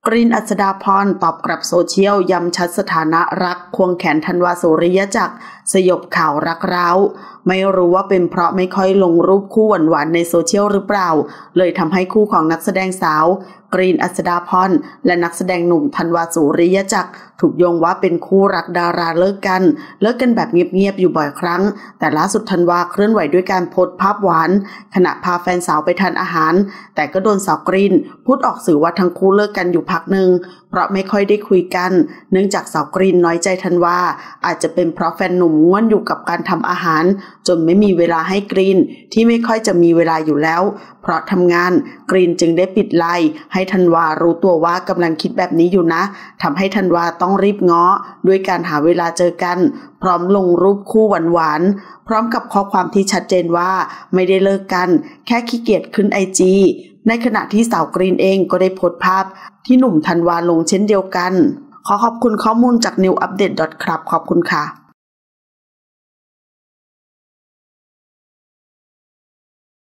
รีน อัศดาพรตอบกลับโซเชียลย้ำชัดสถานะรักควงแขนธันวา สุริยจักรสยบข่าวรักร้าวไม่รู้ว่าเป็นเพราะไม่ค่อยลงรูปคู่หวานๆในโซเชียลหรือเปล่าเลยทำให้คู่ของนักแสดงสาวกรีน อัศดาพรและนักแสดงหนุ่มธันวา สุริยจักรถูกโยงว่าเป็นคู่รักดาราเลิกกันแบบเงียบๆอยู่บ่อยครั้งแต่ล่าสุดธันวาเคลื่อนไหวด้วยการโพสต์ภาพหวานขณะพาแฟนสาวไปทานอาหารแต่ก็โดนสาวกรีนพูดออกสื่อว่าทั้งคู่เลิกกันอยู่พักหนึ่งเพราะไม่ค่อยได้คุยกันเนื่องจากสาวกรีนน้อยใจธันวาอาจจะเป็นเพราะแฟนหนุ่มง่วนอยู่กับการทำอาหารจนไม่มีเวลาให้กรีนที่ไม่ค่อยจะมีเวลาอยู่แล้วเพราะทำงานกรีนจึงได้ปิดไลน์ให้ธันวารู้ตัวว่ากำลังคิดแบบนี้อยู่นะทำให้ธันวาต้องรีบง้อด้วยการหาเวลาเจอกันพร้อมลงรูปคู่หวานๆพร้อมกับข้อความที่ชัดเจนว่าไม่ได้เลิกกันแค่ขี้เกียจขึ้นIGในขณะที่สาวกรีนเองก็ได้โพสต์ภาพที่หนุ่มธันวาลงเช่นเดียวกันขอขอบคุณข้อมูลจาก newupdate.club ขอบคุณค่ะ